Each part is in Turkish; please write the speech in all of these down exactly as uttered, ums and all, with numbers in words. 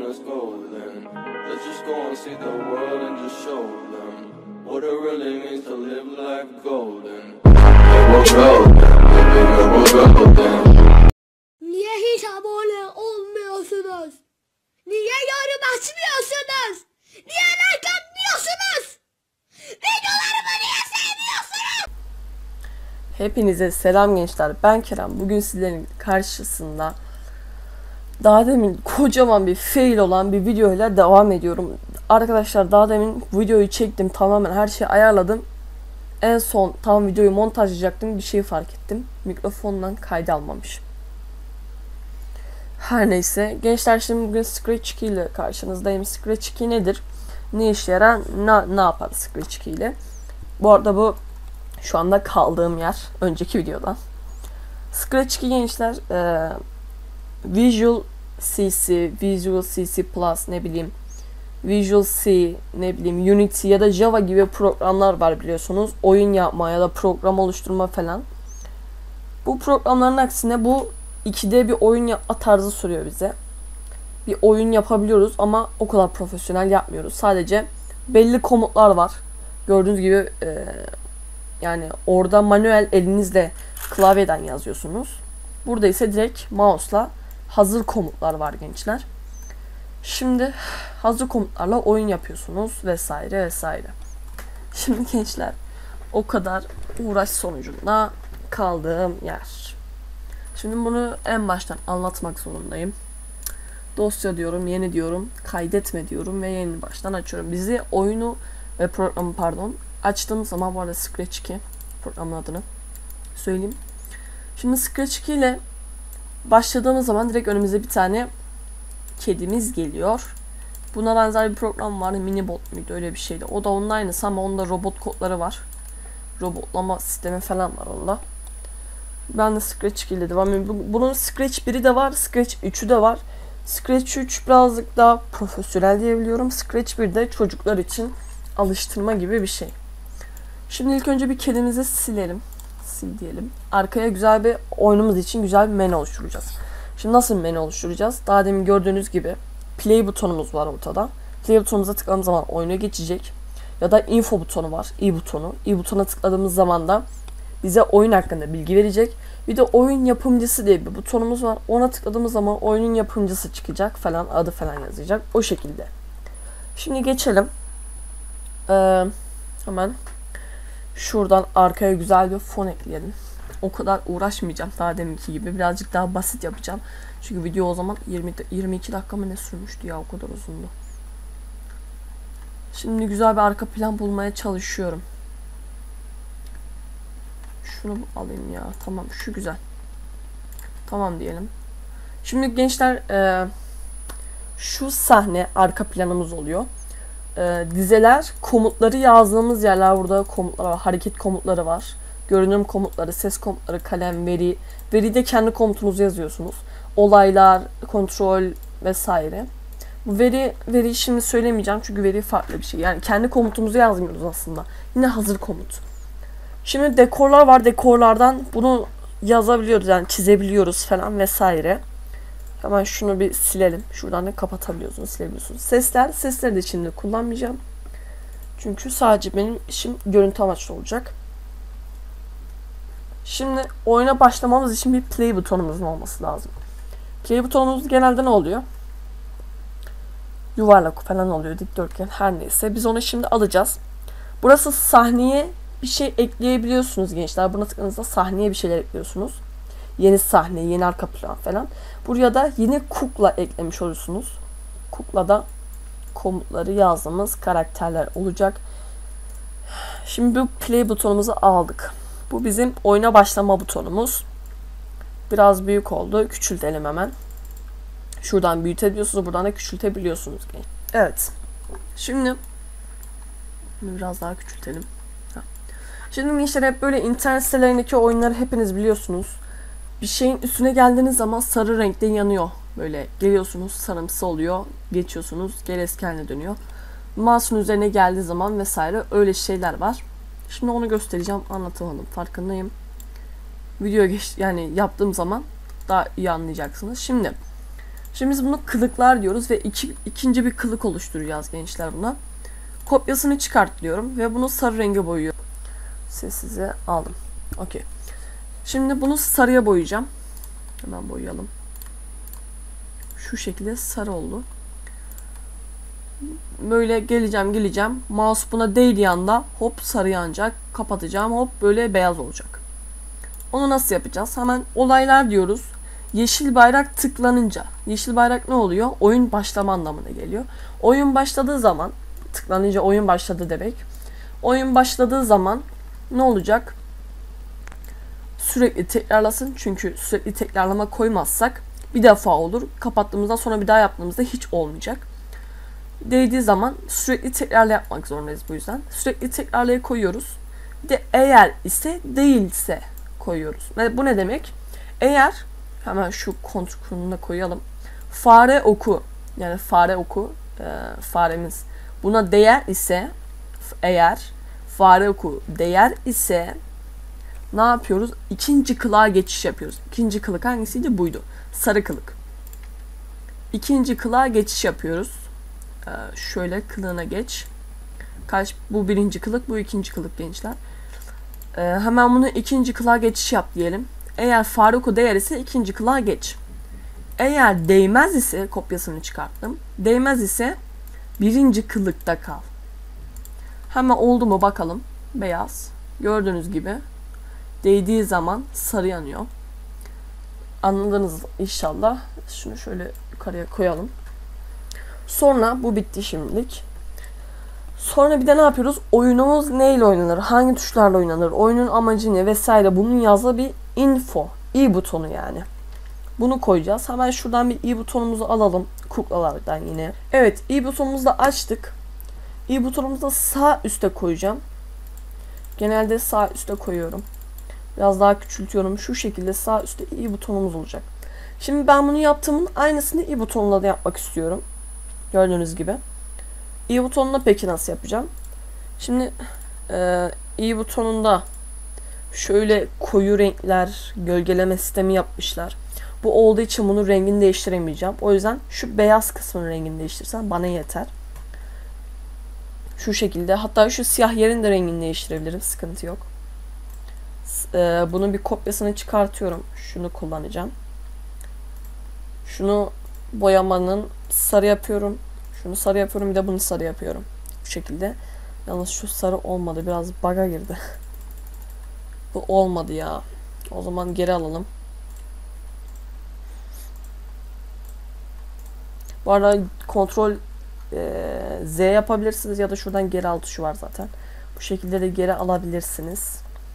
let's go then. Let's just go and see the world and just show them what it really means to live life golden. It will golden, it will golden. Niye hiç abone olmuyorsunuz? Niye yorum açmıyorsunuz? Niye like atmıyorsunuz? Videolarımı niye sevmiyorsunuz? Hepinize selam gençler, ben Kerem. Bugün sizlerin karşısında daha demin kocaman bir fail olan bir videoyla devam ediyorum. Arkadaşlar daha demin videoyu çektim, tamamen her şeyi ayarladım. En son tam videoyu montajlayacaktım, bir şey fark ettim. Mikrofondan kaydı almamışım. Her neyse gençler, şimdi bugün Scratch iki ile karşınızdayım. Scratch iki nedir? Ne işe yarar? Ne, ne yapar Scratch iki ile? Bu arada bu şu anda kaldığım yer önceki videodan. Scratch iki gençler e, Visual C C, Visual C C Plus, ne bileyim Visual C, ne bileyim Unity ya da Java gibi programlar var biliyorsunuz. Oyun yapma ya da program oluşturma falan. Bu programların aksine bu iki D bir oyun yapma tarzı soruyor bize. Bir oyun yapabiliyoruz ama o kadar profesyonel yapmıyoruz. Sadece belli komutlar var. Gördüğünüz gibi e, yani orada manuel elinizle klavyeden yazıyorsunuz. Burada ise direkt mouse'la hazır komutlar var gençler. Şimdi hazır komutlarla oyun yapıyorsunuz vesaire vesaire. Şimdi gençler, o kadar uğraş sonucunda kaldığım yer. Şimdi bunu en baştan anlatmak zorundayım. Dosya diyorum, yeni diyorum, kaydetme diyorum ve yeni baştan açıyorum. Bizi oyunu ve programı pardon açtığımız zaman, bu arada Scratch iki programın adını söyleyeyim. Şimdi Scratch iki ile başladığımız zaman direkt önümüze bir tane kedimiz geliyor. Buna benzer bir program var. Minibot muydu, öyle bir şeydi. O da onun aynısı ama onda robot kodları var. Robotlama sistemi falan var onda. Ben de Scratch iki ile devam ediyorum. Bunun Scratch biri de var, Scratch üçü de var. Scratch üç birazcık daha profesyonel diyebiliyorum. Scratch bir de çocuklar için alıştırma gibi bir şey. Şimdi ilk önce bir kedimizi silelim. Sil diyelim. Arkaya güzel bir oyunumuz için güzel bir menü oluşturacağız. Şimdi nasıl bir menü oluşturacağız? Daha demin gördüğünüz gibi play butonumuz var ortada. Play butonumuza tıkladığımız zaman oyuna geçecek. Ya da info butonu var. i butonu. i butona tıkladığımız zaman da bize oyun hakkında bilgi verecek. Bir de oyun yapımcısı diye bir butonumuz var. Ona tıkladığımız zaman oyunun yapımcısı çıkacak falan, adı falan yazacak. O şekilde. Şimdi geçelim. Ee, hemen şuradan arkaya güzel bir fon ekleyelim. O kadar uğraşmayacağım daha deminki gibi. Birazcık daha basit yapacağım. Çünkü video o zaman yirmi yirmi iki dakika mı ne sürmüştü ya, o kadar uzundu. Şimdi güzel bir arka plan bulmaya çalışıyorum. Şunu alayım ya. Tamam, şu güzel. Tamam diyelim. Şimdi gençler e, şu sahne arka planımız oluyor. E, dizeler komutları yazdığımız yerler, burada komutlar var. Hareket komutları var. Görünüm komutları, ses komutları, kalem, veri. Veride kendi komutunuzu yazıyorsunuz. Olaylar, kontrol vesaire. Bu veri veriyi şimdi söylemeyeceğim çünkü veri farklı bir şey. Yani kendi komutumuzu yazmıyoruz aslında. Yine hazır komut. Şimdi dekorlar var. Dekorlardan bunu yazabiliyoruz, yani çizebiliyoruz falan vesaire. Hemen şunu bir silelim. Şuradan da kapatabiliyorsunuz, silebiliyorsunuz. Sesler, sesleri de şimdi kullanmayacağım. Çünkü sadece benim işim görüntü amaçlı olacak. Şimdi oyuna başlamamız için bir play butonumuzun olması lazım. Play butonumuz genelde ne oluyor? Yuvarlak falan oluyor, dikdörtgen, her neyse. Biz onu şimdi alacağız. Burası sahneye bir şey ekleyebiliyorsunuz gençler. Buna tıkladığınızda sahneye bir şeyler ekliyorsunuz. Yeni sahne, yeni arka plan falan. Buraya da yeni kukla eklemiş olursunuz. Kuklada komutları yazdığımız karakterler olacak. Şimdi bu play butonumuzu aldık. Bu bizim oyuna başlama butonumuz. Biraz büyük oldu. Küçültelim hemen. Şuradan büyütebiliyorsunuz. Buradan da küçültebiliyorsunuz. Evet. Şimdi biraz daha küçültelim. Şimdi gençler, hep böyle internet sitelerindeki oyunları hepiniz biliyorsunuz. Bir şeyin üstüne geldiğiniz zaman sarı renkte yanıyor. Böyle geliyorsunuz, sarımsı oluyor. Geçiyorsunuz, geri eski haline dönüyor. Mouse'un üzerine geldiği zaman vesaire öyle şeyler var. Şimdi onu göstereceğim, anlatamadım, farkındayım. Video geç, yani yaptığım zaman daha iyi anlayacaksınız. Şimdi Şimdi biz bunu kılıklar diyoruz ve iki, ikinci bir kılık oluşturacağız gençler buna. Kopyasını çıkart diyorum ve bunu sarı renge boyuyorum. Sessize aldım. Okey. Şimdi bunu sarıya boyayacağım. Hemen boyayalım. Şu şekilde sarı oldu. Böyle geleceğim geleceğim. Mouse buna değdiği anda hop sarı yanacak. Kapatacağım, hop böyle beyaz olacak. Onu nasıl yapacağız? Hemen olaylar diyoruz. Yeşil bayrak tıklanınca. Yeşil bayrak ne oluyor? Oyun başlama anlamına geliyor. Oyun başladığı zaman, tıklanınca oyun başladı demek. Oyun başladığı zaman ne olacak? Sürekli tekrarlasın. Çünkü sürekli tekrarlama koymazsak bir defa olur. Kapattığımızda sonra bir daha yaptığımızda hiç olmayacak. Değdiği zaman sürekli tekrarla yapmak zorundayız bu yüzden. Sürekli tekrarlaya koyuyoruz. Bir de eğer ise değilse koyuyoruz. Ve bu ne demek? Eğer, hemen şu kontrolünü de koyalım. Fare oku, yani fare oku, e, faremiz buna değer ise, eğer fare oku değer ise ne yapıyoruz? İkinci kılığa geçiş yapıyoruz. İkinci kılık hangisiydi? Buydu. Sarı kılık. İkinci kılığa geçiş yapıyoruz. Ee, şöyle kılığına geç. Kaç? Bu birinci kılık, bu ikinci kılık gençler. Ee, hemen bunu ikinci kılığa geçiş yap diyelim. Eğer fare oku değer ise ikinci kılığa geç. Eğer değmez ise, kopyasını çıkarttım. Değmez ise birinci kılıkta kal. Hemen oldu mu bakalım. Beyaz. Gördüğünüz gibi değdiği zaman sarı yanıyor. Anladınız inşallah. Şunu şöyle yukarıya koyalım. Sonra bu bitti şimdilik. Sonra bir de ne yapıyoruz? Oyunumuz neyle oynanır? Hangi tuşlarla oynanır? Oyunun amacı ne? Vesaire. Bunun yazdığı bir info. i butonu yani. Bunu koyacağız. Hemen şuradan bir i butonumuzu alalım. Kuklalardan yine. Evet, i butonumuzu da açtık. i butonumuzu da sağ üste koyacağım. Genelde sağ üste koyuyorum. Biraz daha küçültüyorum. Şu şekilde sağ üstte i butonumuz olacak. Şimdi ben bunu yaptığımın aynısını i butonuna da yapmak istiyorum. Gördüğünüz gibi. i butonunda peki nasıl yapacağım? Şimdi e, i butonunda şöyle koyu renkler, gölgeleme sistemi yapmışlar. Bu olduğu için bunun rengini değiştiremeyeceğim. O yüzden şu beyaz kısmının rengini değiştirsem bana yeter. Şu şekilde. Hatta şu siyah yerin de rengini değiştirebilirim. Sıkıntı yok. E, bunun bir kopyasını çıkartıyorum. Şunu kullanacağım. Şunu boyamanın sarı yapıyorum. Şunu sarı yapıyorum. Bir de bunu sarı yapıyorum. Bu şekilde. Yalnız şu sarı olmadı. Biraz bug'a girdi. Bu olmadı ya. O zaman geri alalım. Bu arada kontrol e, Z yapabilirsiniz ya da şuradan geri al tuşu var zaten. Bu şekilde de geri alabilirsiniz.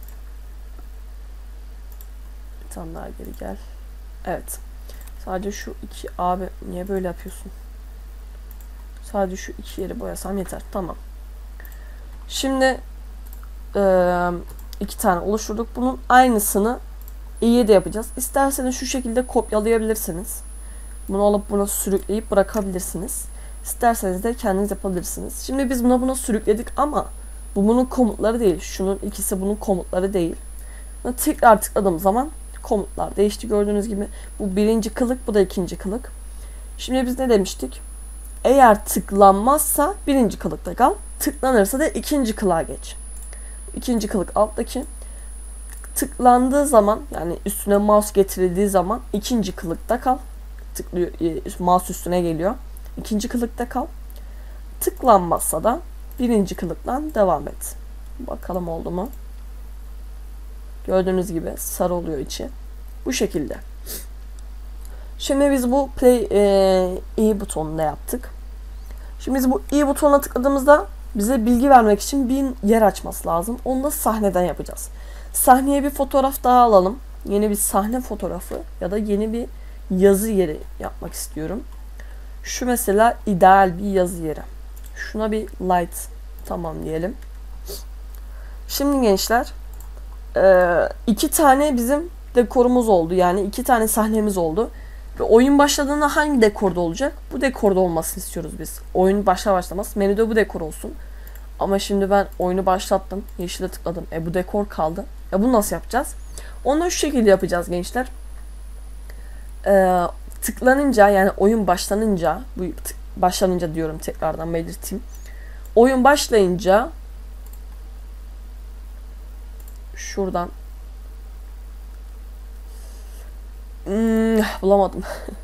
Bir tane daha geri gel. Evet. Sadece şu iki, abi niye böyle yapıyorsun? Sadece şu iki yeri boyasam yeter. Tamam. Şimdi e, iki tane oluşturduk. Bunun aynısını i'ye de yapacağız. İsterseniz şu şekilde kopyalayabilirsiniz. Bunu alıp buna sürükleyip bırakabilirsiniz. İsterseniz de kendiniz yapabilirsiniz. Şimdi biz buna buna sürükledik ama bu bunun komutları değil. Şunun ikisi bunun komutları değil. Buna tekrar tıkladığım zaman komutlar değişti gördüğünüz gibi. Bu birinci kılık, bu da ikinci kılık. Şimdi biz ne demiştik? Eğer tıklanmazsa birinci kılıkta kal. Tıklanırsa da ikinci kılığa geç. İkinci kılık alttaki. Tıklandığı zaman, yani üstüne mouse getirildiği zaman ikinci kılıkta kal. Tıklıyor, mouse üstüne geliyor. İkinci kılıkta kal. Tıklanmazsa da birinci kılıktan devam et. Bakalım oldu mu? Gördüğünüz gibi sarı oluyor içi. Bu şekilde. Şimdi biz bu play e, i butonunda yaptık. Şimdi biz bu i butonuna tıkladığımızda bize bilgi vermek için bir yer açması lazım. Onu da sahneden yapacağız. Sahneye bir fotoğraf daha alalım. Yeni bir sahne fotoğrafı ya da yeni bir yazı yeri yapmak istiyorum. Şu mesela ideal bir yazı yeri. Şuna bir light tamam diyelim. Şimdi gençler iki tane bizim dekorumuz oldu. Yani iki tane sahnemiz oldu. Ve oyun başladığında hangi dekorda olacak? Bu dekorda olmasını istiyoruz biz. Oyun başlar başlamaz menüde bu dekor olsun. Ama şimdi ben oyunu başlattım. Yeşile tıkladım. E bu dekor kaldı. E bunu nasıl yapacağız? Onu şu şekilde yapacağız gençler. Ee, tıklanınca, yani oyun başlanınca, bu başlanınca diyorum, tekrardan belirteyim. Oyun başlayınca şuradan hmm, bulamadım.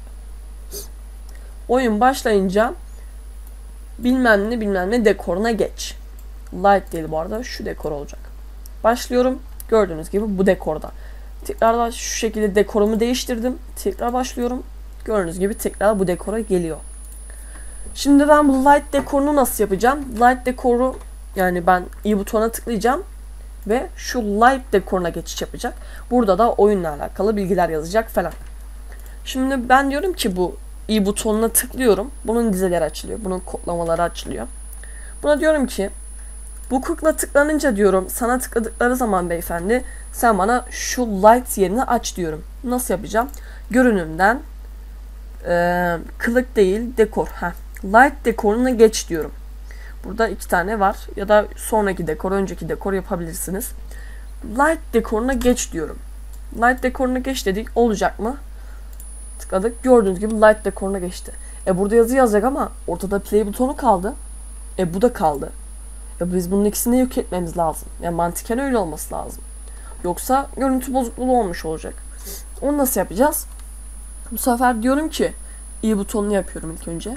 Oyun başlayınca bilmem ne bilmem ne dekoruna geç. Light değil bu arada, şu dekor olacak. Başlıyorum. Gördüğünüz gibi bu dekorda. Tekrar şu şekilde dekorumu değiştirdim. Tekrar başlıyorum. Gördüğünüz gibi tekrar bu dekora geliyor. Şimdi ben bu light dekorunu nasıl yapacağım? Light dekoru, yani ben i butonuna tıklayacağım ve şu light dekoruna geçiş yapacak. Burada da oyunla alakalı bilgiler yazacak falan. Şimdi ben diyorum ki bu i butonuna tıklıyorum. Bunun dizeleri açılıyor. Bunun kodlamaları açılıyor. Buna diyorum ki bu kukla tıklanınca diyorum, sana tıkladıkları zaman beyefendi sen bana şu light yerini aç diyorum. Nasıl yapacağım? Görünümden e, kılık değil dekor. Heh. Light dekoruna geç diyorum. Burada iki tane var. Ya da sonraki dekor, önceki dekor yapabilirsiniz. Light dekoruna geç diyorum. Light dekoruna geç dedik. Olacak mı? Tıkladık. Gördüğünüz gibi light dekoruna geçti. E burada yazı yazacak ama ortada play butonu kaldı. E bu da kaldı. Ya biz bunun ikisini yok etmemiz lazım. Yani mantıken öyle olması lazım. Yoksa görüntü bozukluğu olmuş olacak. Onu nasıl yapacağız? Bu sefer diyorum ki i butonunu yapıyorum ilk önce.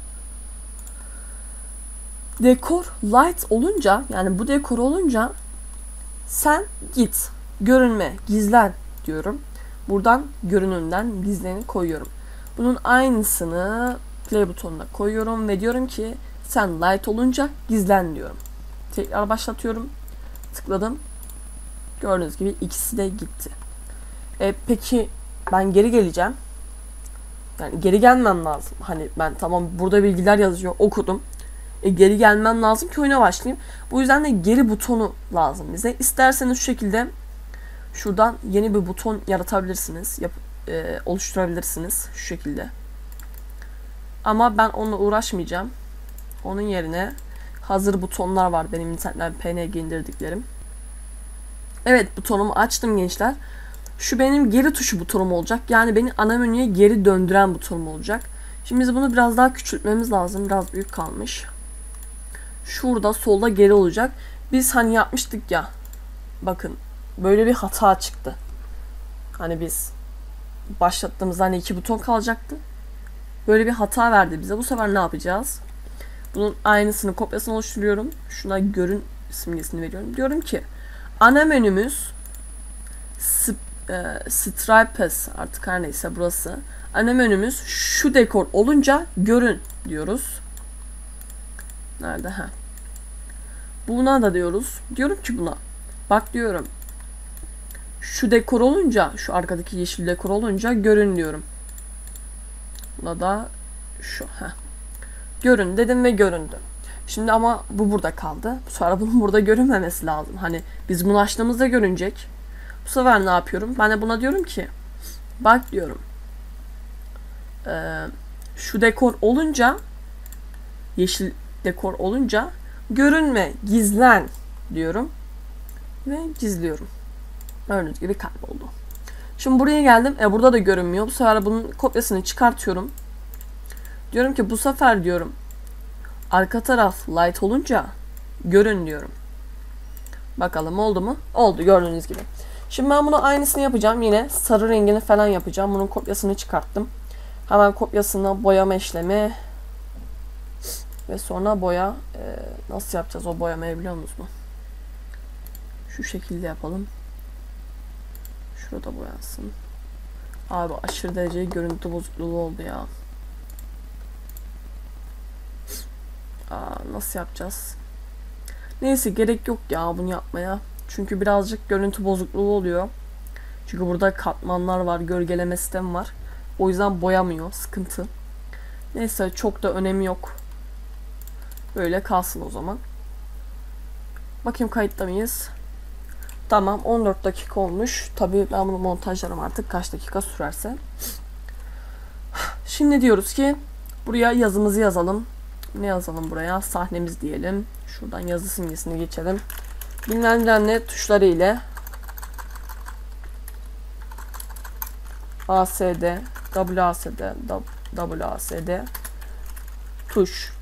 Dekor light olunca, yani bu dekor olunca sen git, görünme, gizlen diyorum. Buradan görünümden gizleni koyuyorum. Bunun aynısını play butonuna koyuyorum ve diyorum ki sen light olunca gizlen diyorum. Tekrar başlatıyorum. Tıkladım. Gördüğünüz gibi ikisi de gitti. E, peki ben geri geleceğim. Yani geri gelmem lazım. Hani ben tamam burada bilgiler yazıyor, okudum. E, geri gelmem lazım ki oyuna başlayayım. Bu yüzden de geri butonu lazım bize. İsterseniz şu şekilde şuradan yeni bir buton yaratabilirsiniz. Yap, e, oluşturabilirsiniz şu şekilde. Ama ben onunla uğraşmayacağım. Onun yerine hazır butonlar var benim internetten P N G indirdiklerim. Evet, butonumu açtım gençler. Şu benim geri tuşu butonum olacak. Yani beni ana menüye geri döndüren butonum olacak. Şimdi biz bunu biraz daha küçültmemiz lazım. Biraz büyük kalmış. Şurada solda geri olacak. Biz hani yapmıştık ya. Bakın böyle bir hata çıktı. Hani biz başlattığımızda hani iki buton kalacaktı. Böyle bir hata verdi bize. Bu sefer ne yapacağız? Bunun aynısını, kopyasını oluşturuyorum. Şuna görün simgesini veriyorum. Diyorum ki ana menümüz Stripes, artık her neyse burası. Ana menümüz şu dekor olunca görün diyoruz. Nerede? Ha. Buna da diyoruz. Diyorum ki buna. Bak diyorum. Şu dekor olunca, şu arkadaki yeşil dekor olunca görün diyorum. Buna da şu. Heh. Görün dedim ve göründü. Şimdi ama bu burada kaldı. Bu sefer bunun burada görünmemesi lazım. Hani biz bunu açtığımızda görünecek. Bu sefer ne yapıyorum? Ben de buna diyorum ki bak diyorum. Ee, şu dekor olunca, yeşil dekor olunca görünme, gizlen diyorum. Ve gizliyorum. Gördüğünüz gibi kayboldu. Şimdi buraya geldim. E burada da görünmüyor. Bu sefer bunun kopyasını çıkartıyorum. Diyorum ki bu sefer diyorum arka taraf light olunca görün diyorum. Bakalım oldu mu? Oldu gördüğünüz gibi. Şimdi ben bunu aynısını yapacağım. Yine sarı rengini falan yapacağım. Bunun kopyasını çıkarttım. Hemen kopyasına boyama işlemi ve sonra boya. Ee, nasıl yapacağız o boyamayı biliyor musunuz? Şu şekilde yapalım. Şurada boyansın. Abi aşırı derece görüntü bozukluğu oldu ya. Aa, nasıl yapacağız? Neyse gerek yok ya bunu yapmaya. Çünkü birazcık görüntü bozukluğu oluyor. Çünkü burada katmanlar var, gölgeleme sistemi var. O yüzden boyamıyor, sıkıntı. Neyse çok da önemi yok. Böyle kalsın o zaman. Bakayım kayıtta mıyız? Tamam, on dört dakika olmuş. Tabii ben bunu montajlarım artık kaç dakika sürerse. Şimdi diyoruz ki buraya yazımızı yazalım. Ne yazalım buraya? Sahnemiz diyelim. Şuradan yazı simgesini geçelim. Bilmem ne tuşları ile A S D W A S D, W A S D, tuş.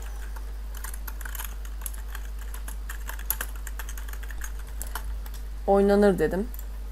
Oynanır dedim.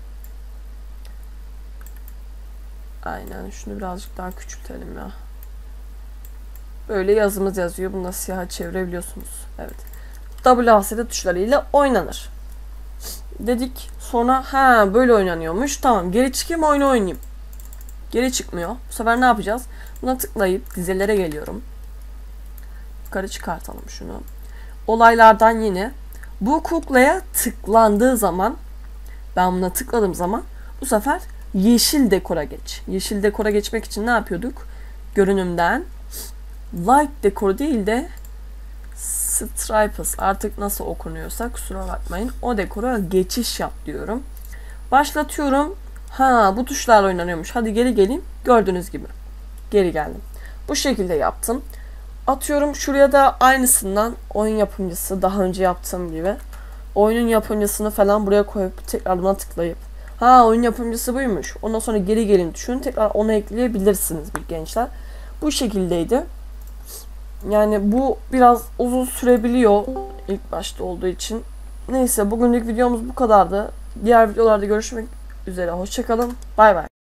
Aynen, şunu birazcık daha küçültelim ya. Böyle yazımız yazıyor. Bunu da siyaha çevirebiliyorsunuz. Evet. W A S D tuşlarıyla oynanır dedik. Sonra ha böyle oynanıyormuş. Tamam, geri çıkayım, oyunu oynayayım. Geri çıkmıyor. Bu sefer ne yapacağız? Buna tıklayıp dizelere geliyorum. Yukarı çıkartalım şunu. Olaylardan yine bu kuklaya tıklandığı zaman, ben buna tıkladığım zaman bu sefer yeşil dekora geç. Yeşil dekora geçmek için ne yapıyorduk? Görünümden light dekoru değil de stripes, artık nasıl okunuyorsa kusura bakmayın, o dekora geçiş yap diyorum. Başlatıyorum. Ha, bu tuşlarla oynanıyormuş. Hadi geri geleyim. Gördüğünüz gibi. Geri geldim. Bu şekilde yaptım. Atıyorum şuraya da aynısından oyun yapımcısı, daha önce yaptığım gibi oyunun yapımcısını falan buraya koyup tekrar buna tıklayıp ha oyun yapımcısı buymuş. Ondan sonra geri gelin düşünün. Tekrar onu ekleyebilirsiniz bir gençler. Bu şekildeydi. Yani bu biraz uzun sürebiliyor ilk başta olduğu için. Neyse, bugünlük videomuz bu kadardı. Diğer videolarda görüşmek üzere. Hoşçakalın. Bay bay.